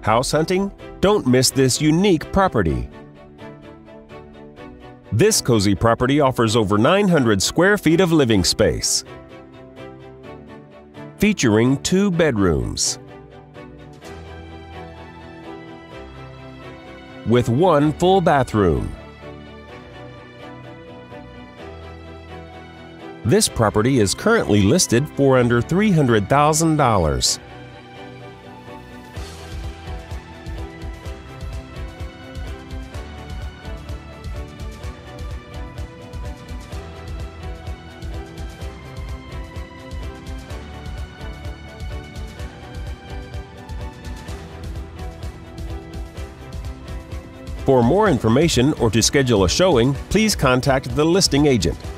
House hunting? Don't miss this unique property. This cozy property offers over 900 square feet of living space, featuring 2 bedrooms with 1 full bathroom. This property is currently listed for under $300,000. For more information or to schedule a showing, please contact the listing agent.